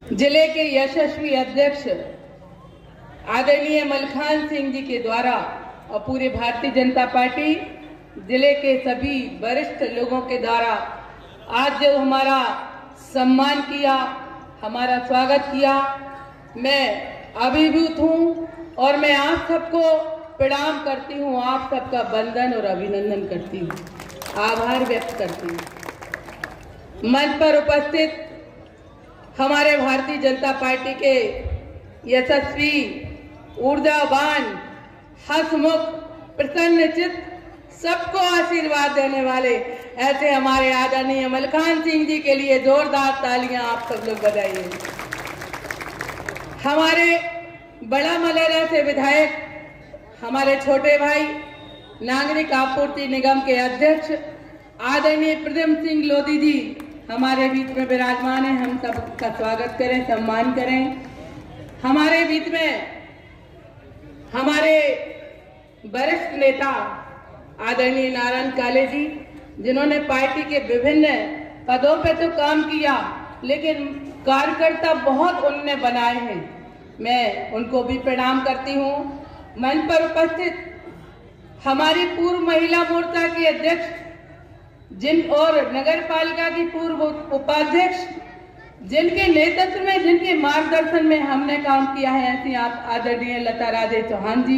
जिले के यशस्वी अध्यक्ष आदरणीय मलखान सिंह जी के द्वारा और पूरे भारतीय जनता पार्टी जिले के सभी वरिष्ठ लोगों के द्वारा आज जो हमारा सम्मान किया, हमारा स्वागत किया, मैं अभिभूत हूँ और मैं आप सबको प्रणाम करती हूँ, आप सबका वंदन और अभिनंदन करती हूँ, आभार व्यक्त करती हूँ। मंच पर उपस्थित हमारे भारतीय जनता पार्टी के यशस्वी, ऊर्जावान, हंसमुख, प्रसन्नचित्त, सबको आशीर्वाद देने वाले ऐसे हमारे आदरणीय मलखान सिंह जी के लिए जोरदार तालियां आप सब लोग बजाइए। हमारे बड़ा मलेरा से विधायक, हमारे छोटे भाई, नागरिक आपूर्ति निगम के अध्यक्ष आदरणीय प्रद्युम्न सिंह लोधी जी हमारे बीच में विराजमान है। हम सबका स्वागत करें, सम्मान करें। हमारे बीच में हमारे वरिष्ठ नेता आदरणीय नारायण काले जी, जिन्होंने पार्टी के विभिन्न पदों पे तो काम किया, लेकिन कार्यकर्ता बहुत उन्होंने बनाए हैं, मैं उनको भी प्रणाम करती हूँ। मंच पर उपस्थित हमारी पूर्व महिला मोर्चा की अध्यक्ष और नगर पालिका की पूर्व उपाध्यक्ष, जिनके नेतृत्व में, जिनके मार्गदर्शन में हमने काम किया है, ऐसी आप आदरणीय लता राजे चौहान जी,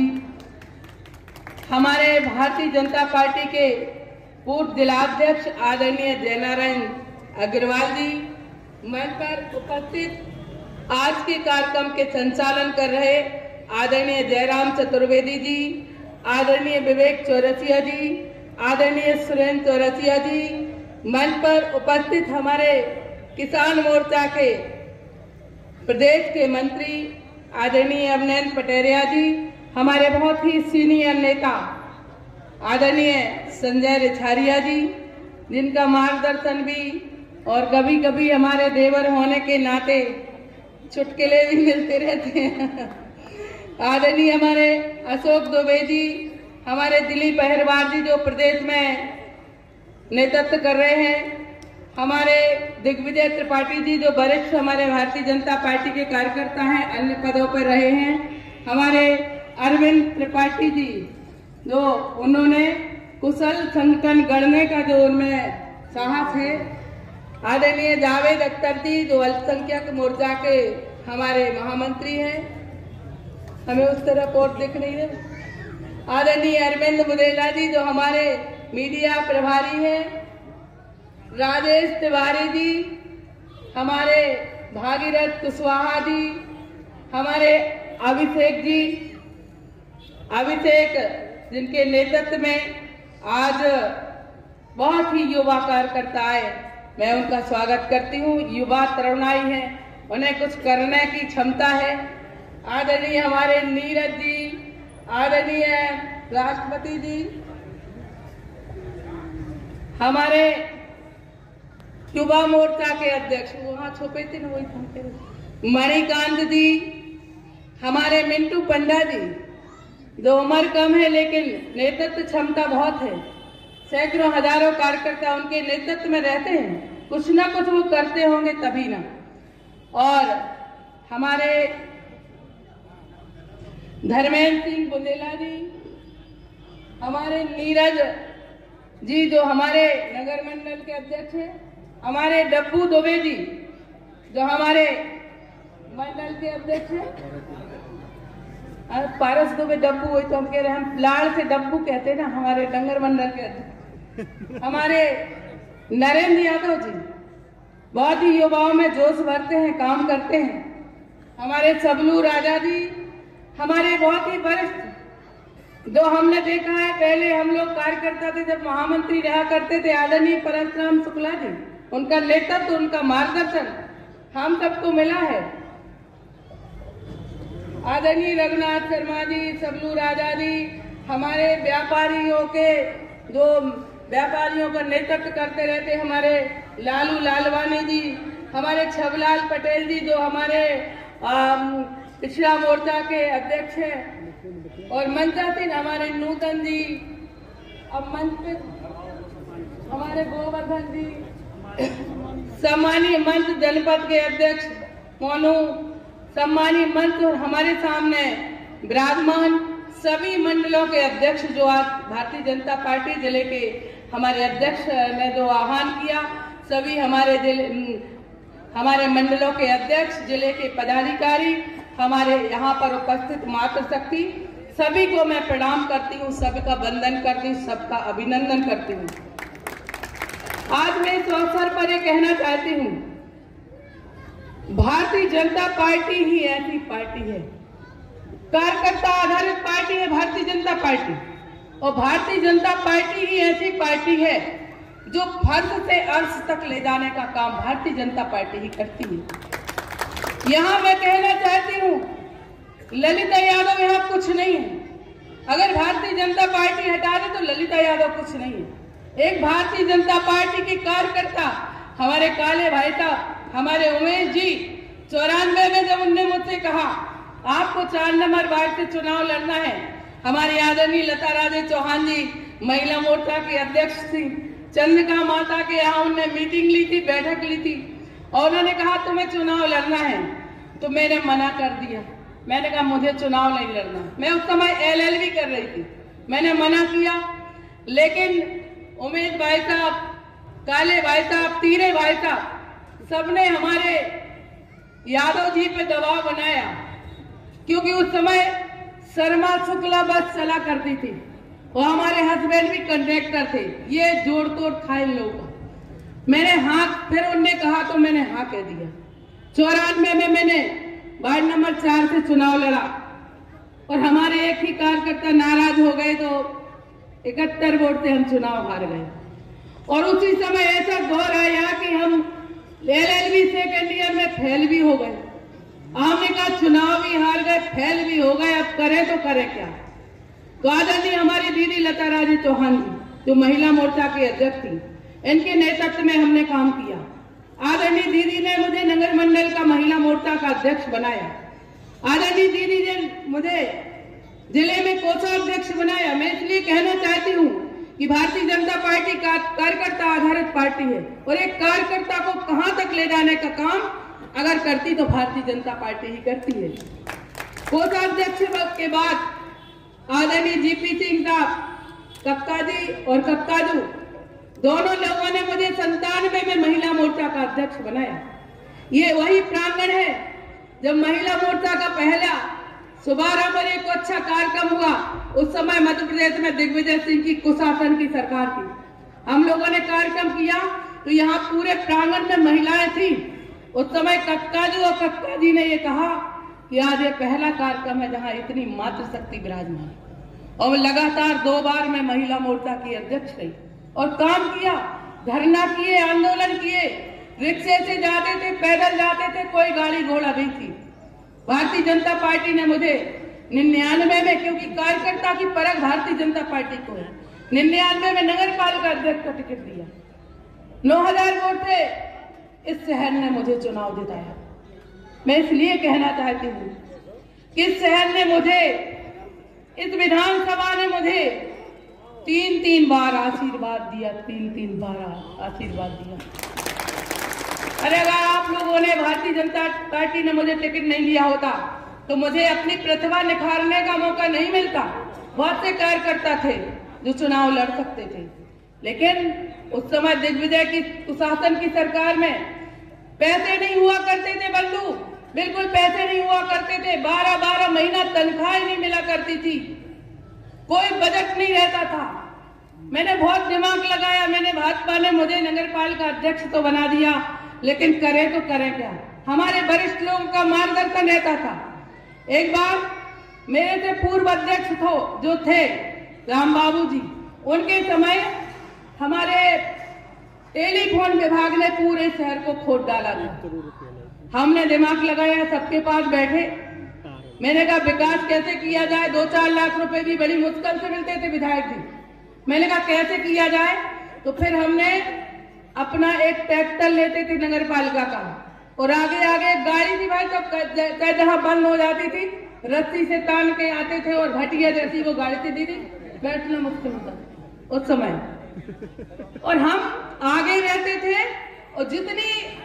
हमारे भारतीय जनता पार्टी के पूर्व जिलाध्यक्ष आदरणीय जयनारायण अग्रवाल जी, मंच पर उपस्थित आज के कार्यक्रम के संचालन कर रहे आदरणीय जयराम चतुर्वेदी जी, आदरणीय विवेक चौरसिया जी, आदरणीय सुरेंद्र चौरसिया जी, मंच पर उपस्थित हमारे किसान मोर्चा के प्रदेश के मंत्री आदरणीय अवनैन पटेरिया जी, हमारे बहुत ही सीनियर नेता आदरणीय संजय रिछारिया जी, जिनका मार्गदर्शन भी और कभी कभी हमारे देवर होने के नाते चुटकुले भी मिलते रहते हैं। आदरणीय हमारे अशोक दुबे जी, हमारे दिलीप अहिरवार जी जो प्रदेश में नेतृत्व कर रहे हैं, हमारे दिग्विजय त्रिपाठी जी जो वरिष्ठ हमारे भारतीय जनता पार्टी के कार्यकर्ता हैं, अन्य पदों पर रहे हैं, हमारे अरविंद त्रिपाठी जी जो उन्होंने कुशल संगठन गढ़ने का जो उनमें साहस है, आदरणीय जावेद अख्तर जी जो अल्पसंख्यक मोर्चा के हमारे महामंत्री हैं, हमें उस तरफ और दिख नहीं रहे, आदरणीय अरविंद बुदेला जी जो हमारे मीडिया प्रभारी हैं, राजेश तिवारी जी, हमारे भागीरथ कुशवाहा जी, हमारे अभिषेक जी, अभिषेक जिनके नेतृत्व में आज बहुत ही युवा कार्यकर्ता आए, मैं उनका स्वागत करती हूँ। युवा तरुणाई है, उन्हें कुछ करने की क्षमता है। आदरणीय हमारे नीरज जी, आदरणीय राष्ट्रपति जी, हमारे युवा मोर्चा के अध्यक्ष वहां छुपे थे ना, वही मणिकांत जी, हमारे मिंटू पंडा जी जो उम्र कम है लेकिन नेतृत्व क्षमता बहुत है, सैकड़ों हजारों कार्यकर्ता उनके नेतृत्व में रहते हैं, कुछ ना कुछ वो करते होंगे तभी ना। और हमारे धर्मेंद्र सिंह बुंदेला जी, हमारे नीरज जी जो हमारे नगर मंडल के अध्यक्ष हैं, हमारे डब्बू दुबे जी जो हमारे मंडल के अध्यक्ष हैं, पारस दुबे डब्बू, वही तो हम कह रहे हैं, हम लाड़ से डब्बू कहते हैं ना, हमारे डंगर मंडल के अध्यक्ष, हमारे नरेंद्र यादव जी बहुत ही युवाओं में जोश भरते हैं, काम करते हैं, हमारे सबलू राजा जी, हमारे बहुत ही वरिष्ठ जो हमने देखा है, पहले हम लोग कार्यकर्ता थे जब महामंत्री रहा करते थे, आदरणीय परशुराम शुक्ला जी, उनका नेतृत्व, उनका मार्गदर्शन हम सबको मिला है। आदरणीय रघुनाथ शर्मा जी, सबलू राजा जी, हमारे व्यापारियों के जो व्यापारियों का नेतृत्व करते रहते, हमारे लालू लालवानी जी, हमारे छबलाल पटेल जी जो हमारे पिछड़ा मोर्चा के अध्यक्ष हैं, और मंचासीन हमारे नूतन जी, अब मंच पे हमारे गोवर्धन जी, सम्मानीय मंच जनपद के अध्यक्ष मोनू, सम्मानीय मंच और हमारे सामने विराजमान सभी मंडलों के अध्यक्ष जो आज भारतीय जनता पार्टी जिले के हमारे अध्यक्ष ने जो आह्वान किया, सभी हमारे मंडलों के अध्यक्ष, जिले के पदाधिकारी, हमारे यहाँ पर उपस्थित मातृशक्ति, सभी को मैं प्रणाम करती हूँ, सबका वंदन करती हूँ, सबका अभिनंदन करती हूँ। आज मैं इस अवसर पर ये कहना चाहती हूँ, भारतीय जनता पार्टी ही ऐसी पार्टी है, कार्यकर्ता आधारित पार्टी है भारतीय जनता पार्टी, और भारतीय जनता पार्टी ही ऐसी पार्टी है जो फर्श से अर्श तक ले जाने का काम भारतीय जनता पार्टी ही करती है। यहाँ मैं कहना चाहती हूँ, ललिता यादव यहाँ कुछ नहीं है। अगर भारतीय जनता पार्टी हटा दे तो ललिता यादव कुछ नहीं है। एक भारतीय जनता पार्टी की कार्यकर्ता हमारे काले भाई साहब, हमारे उमेश जी 94 में जब उनने मुझसे कहा आपको 4 नंबर वार्ड से चुनाव लड़ना है, हमारी आदरणीय लता राजे चौहान जी महिला मोर्चा के अध्यक्ष थी, चंद्रिका माता के यहाँ उन्होंने मीटिंग ली थी, बैठक ली थी, और उन्होंने कहा तुम्हें चुनाव लड़ना है, तो मैंने मना कर दिया। मैंने कहा मुझे चुनाव नहीं लड़ना। मैं उस समय LLB कर रही थी, मैंने मना किया। लेकिन उमेश भाई साहब, काले भाई साहब, तीरे भाई साहब, सबने हमारे यादव जी पे दबाव बनाया, क्योंकि उस समय शर्मा शुक्ला बस चला करती थी और हमारे हस्बैंड भी कंडक्टर थे। ये जोड़ तोड़ था इन लोगों का। मैंने हाँ, फिर उनने कहा तो मैंने हाँ कह दिया। 94 में मैंने वार्ड नंबर 4 से चुनाव लड़ा और हमारे एक ही कार्यकर्ता नाराज हो गए तो 71 वोट से हम चुनाव हार गए। और उसी समय ऐसा दौर आया कि हम LLB सेकेंड ईयर में फेल भी हो गए। हमने कहा चुनाव भी हार गए, फेल भी हो गए, अब करें तो करें क्या। तो आदरणीय हमारी दीदी लता राजे चौहान जी जो महिला मोर्चा की अध्यक्ष थी, इनके नेतृत्व में हमने काम किया। आदरणीय दीदी ने मुझे नगर मंडल का महिला मोर्चा का अध्यक्ष बनाया। आदरणीय दीदी ने मुझे जिले में कोषाध्यक्ष बनाया। मैं इसलिए कहना चाहती हूँ कि भारतीय जनता पार्टी कार्यकर्ता आधारित पार्टी है, और एक कार्यकर्ता को कहां तक ले जाने का काम अगर करती तो भारतीय जनता पार्टी ही करती है। कोषाध्यक्ष के बाद आदरणीय GP सिंह साहब, कक्का जी और कक्काजू दोनों लोगों ने मुझे 97 में महिला मोर्चा का अध्यक्ष बनाया। ये वही प्रांगण है जब महिला मोर्चा का पहला शुभारंभ और एक अच्छा कार्यक्रम हुआ। उस समय मध्य प्रदेश में दिग्विजय सिंह की कुशासन की सरकार थी। हम लोगों ने कार्यक्रम किया तो यहाँ पूरे प्रांगण में महिलाएं थी। उस समय कक्काजू और कक्का जी ने ये कहा कि आज ये पहला कार्यक्रम है जहाँ इतनी मातृशक्ति विराजमान, और लगातार 2 बार मैं महिला मोर्चा की अध्यक्ष रही और काम किया, धरना किए, आंदोलन किए, रिक्शे से जाते थे, पैदल जाते थे, कोई गाड़ी घोड़ा नहीं थी। भारतीय जनता पार्टी ने मुझे 99 में, क्योंकि कार्यकर्ता की परख भारतीय जनता पार्टी को है, 99 में नगर पालिका अध्यक्ष का टिकट दिया। 9000 वोट से इस शहर ने मुझे चुनाव जिताया। मैं इसलिए कहना चाहती हूँ कि इस शहर ने मुझे, इस विधानसभा ने मुझे 3-3 बार आशीर्वाद दिया, 3-3 बार आशीर्वाद दिया। अरे अगर आप लोगों ने, भारतीय जनता पार्टी ने मुझे टिकट नहीं दिया होता तो मुझे अपनी प्रतिभा निखारने का मौका नहीं मिलता। बहुत से कार्यकर्ता थे जो चुनाव लड़ सकते थे, लेकिन उस समय दिग्विजय की कुशासन की सरकार में पैसे नहीं हुआ करते थे बंधु, बिल्कुल पैसे नहीं हुआ करते थे। 12-12 महीना तनख्वाह नहीं मिला करती थी, कोई बजट नहीं रहता था। मैंने बहुत दिमाग लगाया, मैंने भाजपा ने मुझे नगर पालिका अध्यक्ष तो बना दिया, लेकिन करें तो करें क्या। हमारे वरिष्ठ लोगों का मार्गदर्शन रहता था। एक बार मेरे से पूर्व अध्यक्ष जो थे राम बाबू जी, उनके समय हमारे टेलीफोन विभाग ने पूरे शहर को खोद डाला था। हमने दिमाग लगाया, सबके पास बैठे, मैंने कहा विकास कैसे किया जाए। 2-4 लाख रुपए भी बड़ी मुश्किल से मिलते थे विधायक जी। मैंने कहा कैसे किया जाए, तो फिर हमने अपना एक ट्रैक्टर लेते थे नगर पालिका का, और आगे आगे गाड़ी थी भाई, तो जहाँ बंद हो जाती थी रस्सी से तान के आते थे, और घटिया जैसी वो गाड़ी थी दीदी, बैठना मुश्किल होता उस समय। और हम आगे रहते थे, और जितनी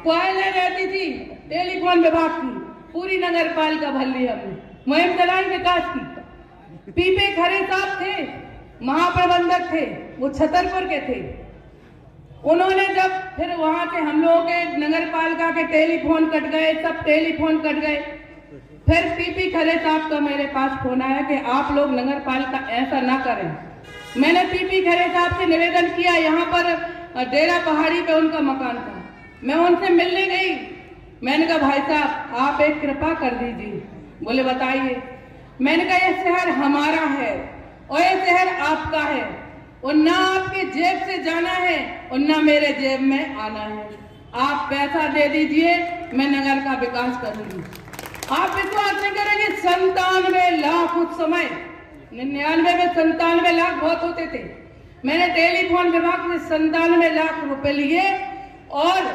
कोयले रहती थी टेलीफोन विभाग की, पूरी नगर पालिका भर ली हमने, मुहिम चलाई विकास की। पीपे खरे साहब थे, महाप्रबंधक थे, वो छतरपुर के थे। उन्होंने जब फिर वहां से हम लोगों के नगर पालिका के टेलीफोन कट गए, सब टेलीफोन कट गए। फिर पीपी खरे साहब का मेरे पास फोन आया कि आप लोग नगर पालिका ऐसा ना करें। मैंने पीपी खरे साहब से निवेदन किया, यहाँ पर डेरा पहाड़ी पे उनका मकान था, मैं उनसे मिलने गई। मैंने कहा भाई साहब आप एक कृपा कर दीजिए। बोले बताइए। मैंने कहा यह शहर हमारा है और यह शहर आपका है, और ना आपके जेब से जाना है और ना मेरे जेब में आना है। आप पैसा दे दीजिए, मैं नगर का विकास करूंगी। आप विश्वास नहीं करेंगे, 97 लाख उस समय, 99 में 97 लाख बहुत होते थे। मैंने टेलीफोन विभाग से 97 लाख रुपए लिए और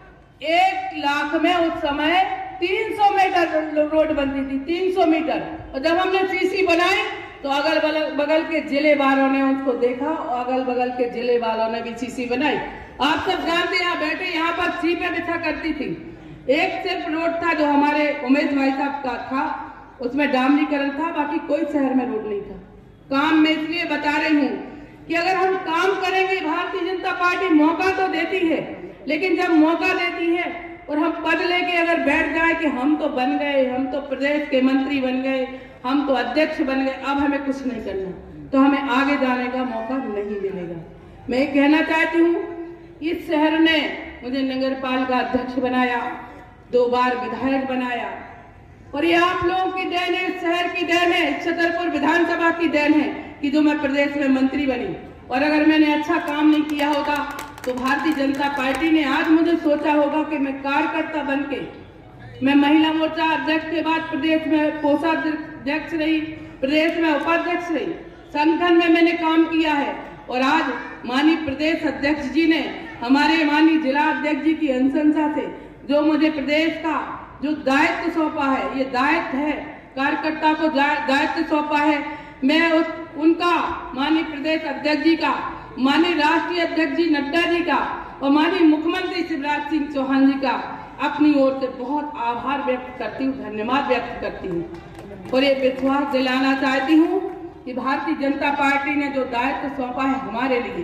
1 लाख में उस समय 300 मीटर रोड बनती थी, 300 मीटर। और जब हमने सीसी बनाई तो अगल बगल के जिले वालों ने उसको देखा और अगल बगल के जिले वालों ने भी सीसी बनाई। आप सब जानते हैं, यहाँ बैठे, यहाँ पर सीपें बिछा करती थी। एक सिर्फ रोड था जो हमारे उमेश भाई साहब का था, उसमें डामरीकरण था, बाकी कोई शहर में रोड नहीं था। काम में इसलिए बता रही हूँ कि अगर हम काम करेंगे, भारतीय जनता पार्टी मौका तो देती है, लेकिन जब मौका देती है और हम पद लेके अगर बैठ जाए कि हम तो बन गए, हम तो प्रदेश के मंत्री बन गए, हम तो अध्यक्ष बन गए, अब हमें कुछ नहीं करना, तो हमें आगे जाने का मौका नहीं मिलेगा। मैं ये कहना चाहती हूँ, इस शहर ने मुझे नगर पालिका अध्यक्ष बनाया, 2 बार विधायक बनाया, और ये आप लोगों की देन है, इस शहर की देन है, छतरपुर विधानसभा की देन है कि जो मैं प्रदेश में मंत्री बनी। और अगर मैंने अच्छा काम नहीं किया होता तो भारतीय जनता पार्टी ने आज मुझे सोचा होगा कि मैं कार्यकर्ता बन के, मैं महिला मोर्चा अध्यक्ष के बाद प्रदेश में कोषाध्यक्ष रही, प्रदेश में उपाध्यक्ष रही, संगठन में मैंने काम किया है। और आज माननीय प्रदेश अध्यक्ष जी ने, हमारे माननीय जिला अध्यक्ष जी की अनुशंसा से जो मुझे प्रदेश का जो दायित्व सौंपा है, ये दायित्व है, कार्यकर्ता को दायित्व सौंपा है। मैं उनका, माननीय प्रदेश अध्यक्ष जी का, माननीय राष्ट्रीय अध्यक्ष जी नड्डा जी का और माननीय मुख्यमंत्री शिवराज सिंह चौहान जी का अपनी ओर से बहुत आभार व्यक्त करती हूँ, धन्यवाद व्यक्त करती हूँ। और ये विश्वास दिलाना चाहती हूँ कि भारतीय जनता पार्टी ने जो दायित्व सौंपा है हमारे लिए,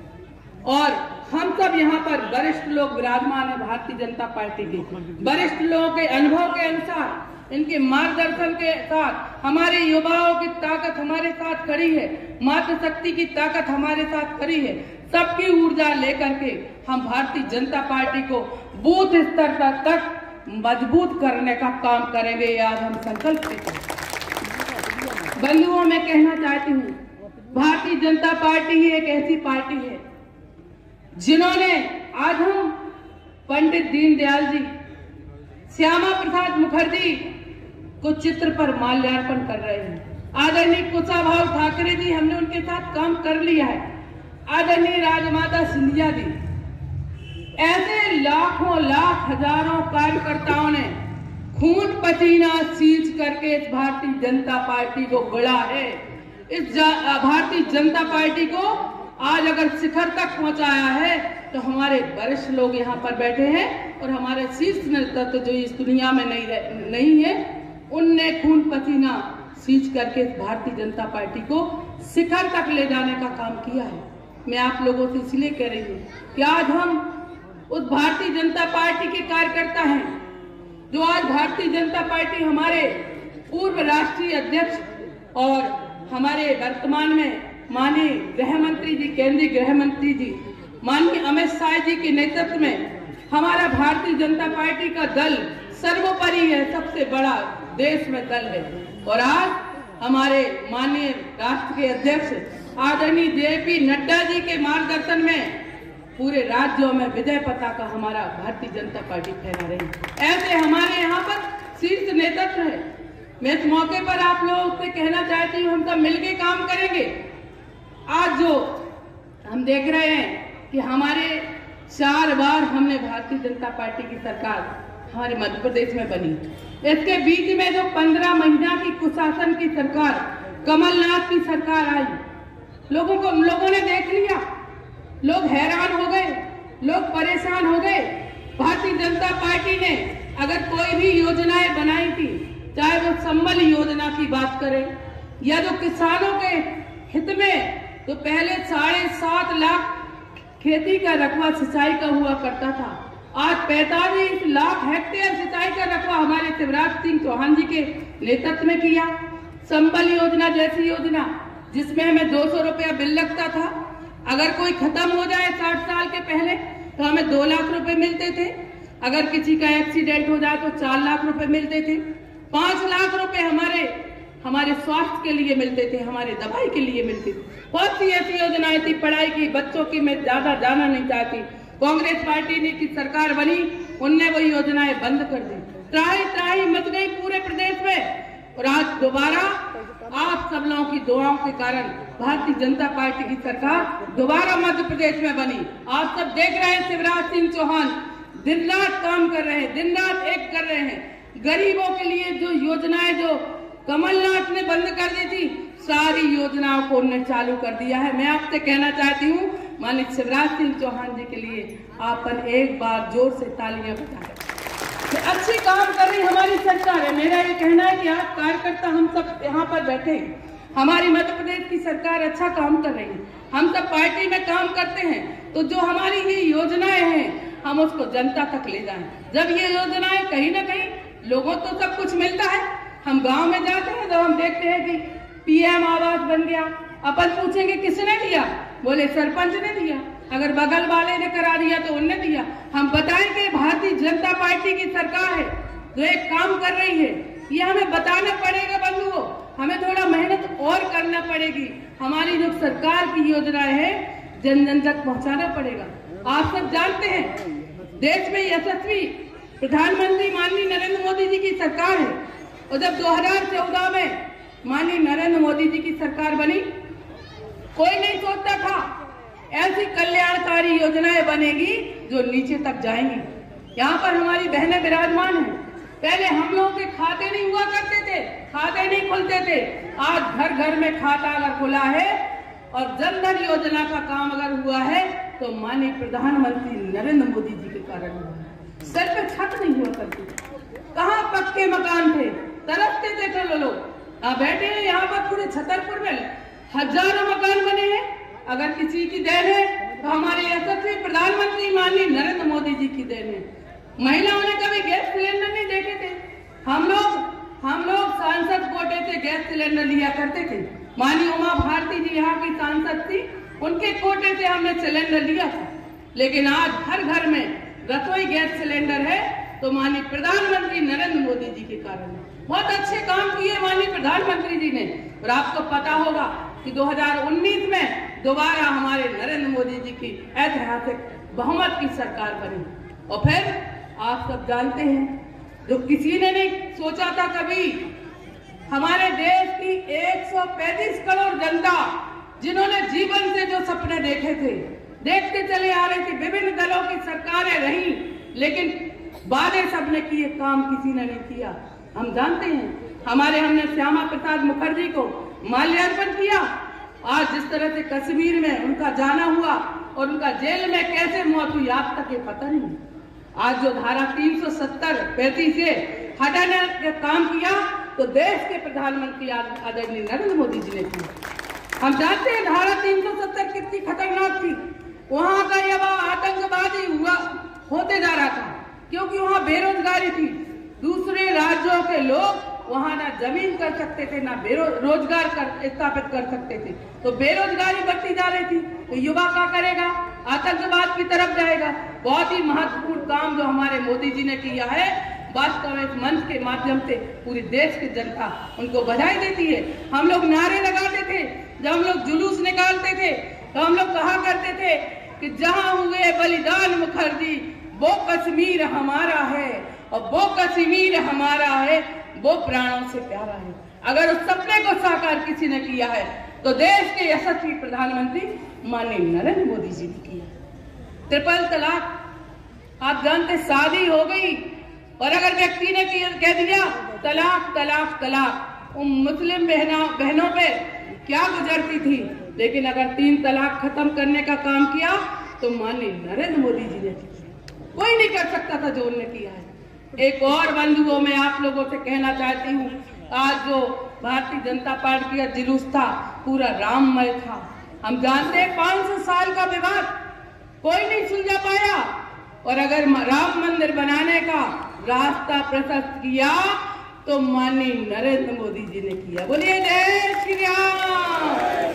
और हम सब यहाँ पर वरिष्ठ लोग विराजमान है भारतीय जनता पार्टी के, वरिष्ठ लोगों के अनुभव के अनुसार, इनके मार्गदर्शन के साथ हमारे युवाओं की ताकत हमारे साथ खड़ी है, मातृशक्ति की ताकत हमारे साथ खड़ी है। सबकी ऊर्जा लेकर के हम भारतीय जनता पार्टी को बूथ स्तर तक मजबूत करने का काम करेंगे, आज हम संकल्प लेते हैं। बंधुओं, मैं कहना चाहती हूँ, भारतीय जनता पार्टी ही एक ऐसी पार्टी है जिन्होंने, आज हम पंडित दीनदयाल जी, श्यामा प्रसाद मुखर्जी को चित्र पर माल्यार्पण कर रहे हैं। आदरणीय कुशाभाऊ ठाकरे जी, हमने उनके साथ काम कर लिया है। आदरणीय राजमाता सिंधिया जी, ऐसे लाखों लाख हजारों कार्यकर्ताओं ने खून पसीना सींच करके इस भारतीय जनता पार्टी को गढ़ा है। इस भारतीय जनता पार्टी को आज अगर शिखर तक पहुंचाया है तो हमारे वरिष्ठ लोग यहाँ पर बैठे हैं, और हमारे शीर्ष नेतृत्व जो इस दुनिया में नहीं है, उनने खून पसीना सींच करके इस भारतीय जनता पार्टी को शिखर तक ले जाने का काम किया है। मैं आप लोगों से इसलिए कह रही हूँ कि आज हम उस भारतीय जनता पार्टी के कार्यकर्ता हैं जो आज भारतीय जनता पार्टी, हमारे पूर्व राष्ट्रीय अध्यक्ष और हमारे वर्तमान में माननीय गृह मंत्री जी, केंद्रीय गृह मंत्री जी, माननीय अमित शाह जी के नेतृत्व में हमारा भारतीय जनता पार्टी का दल सर्वोपरि है, सबसे बड़ा देश में दल है। और आज हमारे माननीय राष्ट्र के अध्यक्ष आदरणीय जेपी नड्डा जी के मार्गदर्शन में पूरे राज्यों में विजय पताका हमारा भारतीय जनता पार्टी फहरा रही है। ऐसे हमारे यहाँ पर शीर्ष नेतृत्व है। मैं इस मौके पर आप लोगों से कहना चाहती हूँ, हम सब मिलकर काम करेंगे। आज जो हम देख रहे हैं कि हमारे 4 बार हमने भारतीय जनता पार्टी की सरकार हमारे मध्य प्रदेश में बनी। इसके बीच में जो 15 महीना की कुशासन की सरकार, कमलनाथ की सरकार आई, लोगों ने देख लिया, लोग हैरान हो गए, लोग परेशान हो गए भारतीय जनता पार्टी ने अगर कोई भी योजनाएं बनाई थी, चाहे वो संबल योजना की बात करें या जो किसानों के हित में, तो पहले 7.5 लाख खेती का रकबा सिंचाई का हुआ करता था। आज 45 लाख हेक्टेयर सिंचाई का रकबा हमारे शिवराज सिंह चौहान जी के नेतृत्व में किया। संबल योजना जैसी योजना जिसमें हमें 200 रुपया बिल लगता था, अगर कोई खत्म हो जाए 60 साल के पहले तो हमें 2 लाख रुपए मिलते थे। अगर किसी का एक्सीडेंट हो जाए तो 4 लाख रुपए मिलते थे। 5 लाख रुपए हमारे स्वास्थ्य के लिए मिलते थे, हमारे दवाई के लिए मिलते थे। बहुत सी ऐसी योजनाएं थी पढ़ाई की, बच्चों की मैं ज्यादा जाना नहीं चाहती। कांग्रेस पार्टी ने की सरकार बनी, उनने वो योजनाएं बंद कर दी। त्राही मच गई पूरे प्रदेश में। और आज दोबारा आप सब लोगों की दुआओं के कारण भारतीय जनता पार्टी की सरकार दोबारा मध्य प्रदेश में बनी। आप सब देख रहे हैं शिवराज सिंह चौहान दिन रात काम कर रहे हैं, दिन रात एक कर रहे हैं। गरीबों के लिए जो योजनाएं जो कमलनाथ ने बंद कर दी थी, सारी योजनाओं को उन्होंने चालू कर दिया है। मैं आपसे कहना चाहती हूँ माननीय शिवराज सिंह चौहान जी के लिए आप एक बार जोर से तालियां बजाएं। अच्छी काम कर रही हमारी सरकार है। मेरा ये कहना है कि आप कार्यकर्ता हम सब यहाँ पर बैठे हैं, हमारी मध्य प्रदेश की सरकार अच्छा काम कर रही है। हम सब पार्टी में काम करते हैं, तो जो हमारी ये योजनाएं हैं हम उसको जनता तक ले जाएं। जब ये योजनाएं कहीं ना कहीं लोगों को सब कुछ मिलता है, हम गांव में जाते हैं तो हम देखते हैं कि पीएम आवास बन गया, अपन पूछेंगे किसने दिया, बोले सरपंच ने दिया, अगर बगल वाले ने करा दिया तो उनने दिया। हम बताएंगे भारतीय जनता पार्टी की सरकार है जो एक काम कर रही है, ये हमें बताना पड़ेगा बंधुओं, हमें थोड़ा मेहनत और करना पड़ेगी। हमारी जो सरकार की योजनाएं है जन जन तक पहुंचाना पड़ेगा। आप सब जानते हैं देश में यशस्वी प्रधानमंत्री माननीय नरेंद्र मोदी जी की सरकार है, और जब 2014 में माननीय नरेंद्र मोदी जी की सरकार बनी, कोई नहीं सोचता था ऐसी कल्याणकारी योजनाएं बनेगी जो नीचे तक जाएंगी। यहाँ पर हमारी बहनें विराजमान हैं। पहले हम लोगों के खाते नहीं हुआ करते थे, खाते नहीं खुलते थे। आज घर घर में खाता अगर खुला है और जन धन योजना का काम अगर हुआ है तो माननीय प्रधानमंत्री नरेंद्र मोदी जी के कारण हुआ है। सर पे छत नहीं हुआ करती, कहाँ पक्के मकान थे, तरसते थे कल लोग। बैठे हैं यहाँ पर पूरे छतरपुर में हजारों मकान बने हैं। अगर किसी की देन है तो हमारे यशस्वी प्रधानमंत्री माननीय नरेंद्र मोदी जी की देन है। महिलाओं ने कभी गैस सिलेंडर नहीं देखे थे, हम लोग सांसद कोटे से गैस सिलेंडर लिया करते थे। माननीय उमा भारती जी यहाँ की सांसद थी, उनके कोटे से हमने सिलेंडर लिया था। लेकिन आज हर घर में रसोई गैस सिलेंडर है तो माननीय प्रधानमंत्री नरेंद्र मोदी जी के कारण है। बहुत अच्छे काम किए माननीय प्रधानमंत्री जी ने। और आपको पता होगा कि 2019 में दोबारा हमारे नरेंद्र मोदी जी की ऐतिहासिक बहुमत की सरकार बनी। और फिर आप सब जानते हैं जो किसी ने नहीं सोचा था कभी, हमारे देश की 135 करोड़ जनता जिन्होंने जीवन से जो सपने देखे थे, देखते चले आ रहे थे, विभिन्न दलों की सरकारें रही, लेकिन वादे सबने किए, काम किसी ने नहीं किया। हम जानते हैं हमने श्यामा प्रसाद मुखर्जी को माल्यार्पण किया। आज जिस तरह से कश्मीर में उनका जाना हुआ और उनका जेल में कैसे मौत हुई आप तक ये पता नहीं। आज जो धारा 370 से हटाने का काम किया तो देश के प्रधानमंत्री आदरणीय नरेंद्र मोदी जी ने किया। हम जानते हैं धारा 370 कितनी खतरनाक थी। वहां का युवा आतंकवादी होते जा रहा था, क्योंकि वहां बेरोजगारी थी। दूसरे राज्यों के लोग वहां ना जमीन कर सकते थे, ना रोजगार स्थापित कर सकते थे, तो बेरोजगारी बढ़ती जा रही थी। तो युवा क्या करेगा, आतंकवाद की तरफ जाएगा। बहुत ही महत्वपूर्ण काम जो हमारे मोदी जी ने किया है, वास्तव में इस मंच के माध्यम से पूरी देश की जनता उनको बधाई देती है। हम लोग नारे लगाते थे, जब हम लोग जुलूस निकालते थे तो हम लोग कहा करते थे कि जहां हुए बलिदान मुखर्जी वो कश्मीर हमारा है, और वो कश्मीर हमारा है, वो प्राणों से प्यारा है। अगर उस सपने को साकार किसी ने किया है तो देश के यशस्वी प्रधानमंत्री माननीय नरेंद्र मोदी जी ने किया। ट्रिपल तलाक आप जानते, शादी हो गई और अगर व्यक्ति ने कह दिया तलाक तलाक तलाक, उन मुस्लिम बहनों पे क्या गुजरती थी। लेकिन अगर 3 तलाक खत्म करने का काम किया तो माननीय नरेंद्र मोदी जी ने किया। कोई नहीं कर सकता था जो उन्होंने किया है। एक और बंधुओं मैं आप लोगों से कहना चाहती हूँ, आज जो भारतीय जनता पार्टी का जुलूस था पूरा राममय था। हम जानते हैं 500 साल का विवाद कोई नहीं सुलझा पाया, और अगर राम मंदिर बनाने का रास्ता प्रशस्त किया तो माननीय नरेंद्र मोदी जी ने किया। बोलिए जय श्री राम।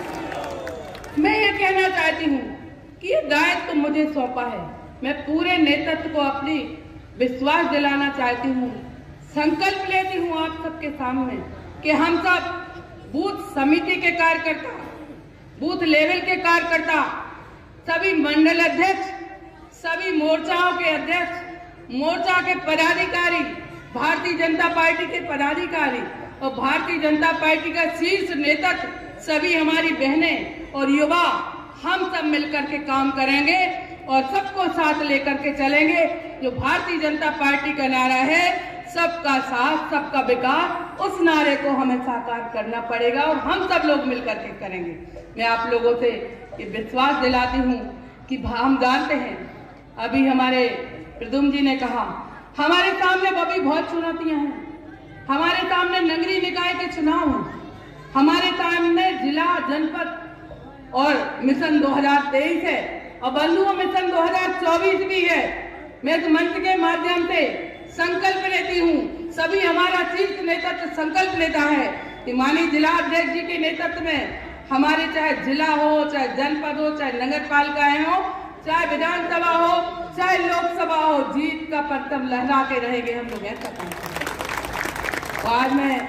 मैं ये कहना चाहती हूँ कि ये दायित्व तो मुझे सौंपा है, मैं पूरे नेतृत्व को अपनी विश्वास दिलाना चाहती हूँ। संकल्प लेती हूँ आप सबके सामने कि हम सब बूथ समिति के कार्यकर्ता, बूथ लेवल के कार्यकर्ता, सभी मंडल अध्यक्ष, सभी मोर्चाओं के अध्यक्ष, मोर्चा के पदाधिकारी, भारतीय जनता पार्टी के पदाधिकारी और भारतीय जनता पार्टी का शीर्ष नेतृत्व, सभी हमारी बहनें और युवा, हम सब मिलकर के काम करेंगे और सबको साथ लेकर के चलेंगे। जो भारतीय जनता पार्टी का नारा है, सबका साथ सबका विकास, उस नारे को हमें साकार करना पड़ेगा और हम सब लोग मिलकर के करेंगे। मैं आप लोगों से ये विश्वास दिलाती हूँ कि हम जानते हैं, अभी हमारे प्रदुम जी ने कहा हमारे सामने अभी बहुत चुनौतियां हैं, हमारे सामने नगरीय निकाय के चुनाव हैं, हमारे सामने जिला, जनपद और मिशन 2023 है और बंधुओं मिशन 2024 भी है। मैं इस मंच के माध्यम से संकल्प लेती हूँ, सभी हमारा शीर्ष नेतृत्व संकल्प लेता है कि माननीय जिला अध्यक्ष जी के नेतृत्व में हमारे चाहे जिला हो, चाहे जनपद हो, चाहे नगर पालिकाएं हो, चाहे विधानसभा हो, चाहे लोकसभा हो, जीत का परचम लहरा के रहेंगे हम लोग, ऐसा काम करेंगे। आज मैं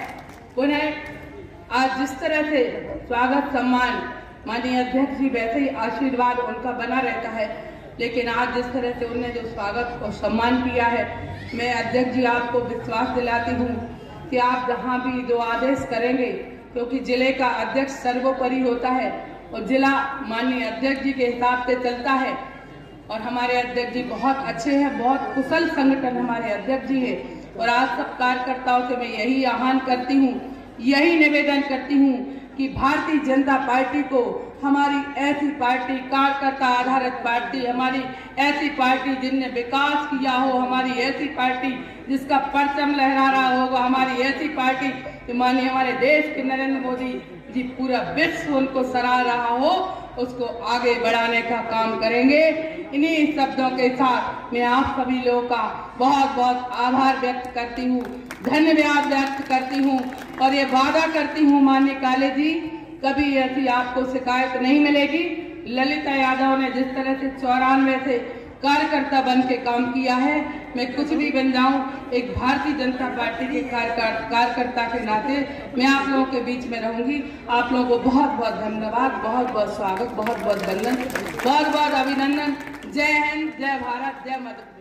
पुनः आज जिस तरह से स्वागत सम्मान माननीय अध्यक्ष जी, वैसे ही आशीर्वाद उनका बना रहता है, लेकिन आज जिस तरह से उन्होंने जो स्वागत और सम्मान किया है, मैं अध्यक्ष जी आपको विश्वास दिलाती हूँ कि आप जहाँ भी जो आदेश करेंगे, क्योंकि जिले का अध्यक्ष सर्वोपरि होता है और जिला माननीय अध्यक्ष जी के हिसाब से चलता है और हमारे अध्यक्ष जी बहुत अच्छे हैं, बहुत कुशल संगठन हमारे अध्यक्ष जी है। और आज सब कार्यकर्ताओं से मैं यही आह्वान करती हूँ, यही निवेदन करती हूँ कि भारतीय जनता पार्टी को हमारी ऐसी पार्टी, कार्यकर्ता आधारित पार्टी, हमारी ऐसी पार्टी जिनने विकास किया हो, हमारी ऐसी पार्टी जिसका परचम लहरा रहा होगा, हमारी ऐसी पार्टी कि माननीय हमारे देश के नरेंद्र मोदी जी पूरा विश्व उनको सराह रहा हो, उसको आगे बढ़ाने का काम करेंगे। इन्हीं शब्दों के साथ मैं आप सभी लोगों का बहुत बहुत आभार व्यक्त करती हूँ, धन्यवाद व्यक्त करती हूँ और ये वादा करती हूँ माननीय काले जी, कभी ऐसी आपको शिकायत नहीं मिलेगी। ललिता यादव ने जिस तरह से 94 से कार्यकर्ता बन के काम किया है, मैं कुछ भी बन जाऊं, एक भारतीय जनता पार्टी के कार्यकर्ता के नाते मैं आप लोगों के बीच में रहूंगी। आप लोगों को बहुत बहुत धन्यवाद, बहुत बहुत स्वागत, बहुत बहुत वंदन, बहुत बहुत अभिनंदन। जय हिंद, जय भारत, जय मध्य।